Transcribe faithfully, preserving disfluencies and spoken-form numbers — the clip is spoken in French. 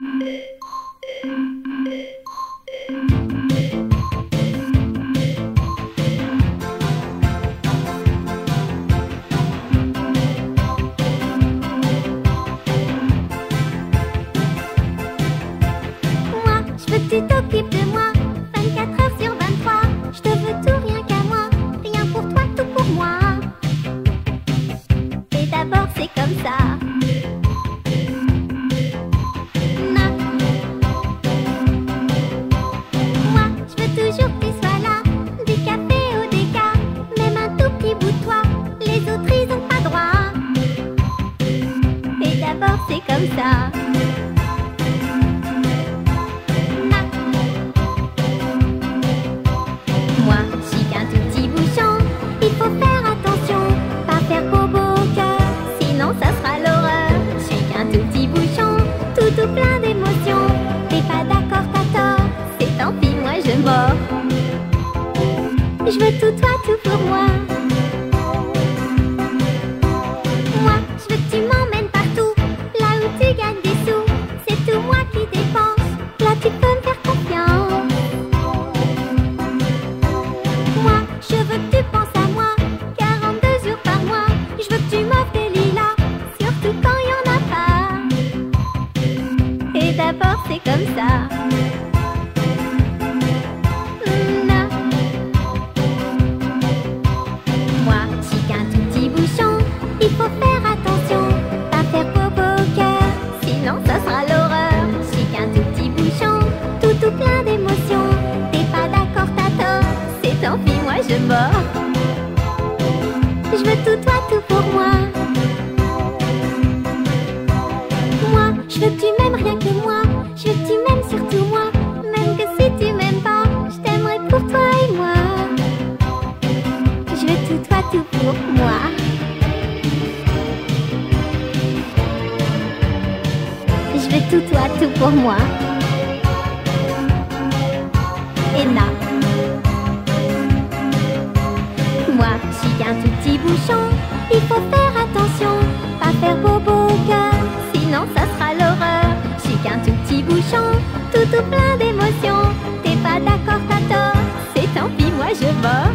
Je veux que tu t'occupes de moi vingt-quatre heures sur vingt-trois. Je te veux tout, rien qu'à moi. Rien pour toi, tout pour moi. Et d'abord c'est comme ça. Non. Moi, je veux toujours que tu sois là. Du café au déca. Même un tout petit bout de toi. Les autres ils ont pas droit. Et d'abord c'est comme ça. Moi, je suis qu'un tout petit bouchon. Il faut faire attention, pas faire bobo au cœur, sinon ça sera l'horreur. Je suis qu'un tout petit bouchon, tout tout plein d'émotions. T'es pas d'accord, t'as tort, c'est tant pis, moi je mords. Je veux tout toi, tout pour moi. Moi, je veux que tu m'emmènes partout, là où tu gagnes des sous. C'est tout moi qui dépense, là tu peux me faire confiance. Moi, je veux que tu penses à moi, quarante-deux jours par mois. Je veux que tu m'offres des lilas, surtout quand il y en a pas. Et d'abord c'est comme ça. Mm, non. Moi, je suis qu'un tout petit bouchon. Il faut faire attention, pas faire bobo au cœur, sinon ça sera l'horreur. Je suis qu'un tout petit bouchon, tout tout plein d'émotions. T'es pas d'accord, t'as tort, c'est tant pis, moi je mords. Je veux tout toi, tout pour moi. Moi, je veux que tu m'aimes rien que moi. Je veux que tu m'aimes surtout moi. Même que si tu m'aimes pas, je t'aimerai pour toi et moi. Je veux tout toi, tout pour moi. Je veux tout toi, tout pour moi. Enna. Moi, je suis qu'un tout petit bouchon. Il faut faire attention, pas faire bobo au cœur, sinon ça sera l'horreur. Je suis qu'un tout petit bouchon, tout tout plein d'émotions. T'es pas d'accord, t'as tort, c'est tant pis, moi je mords.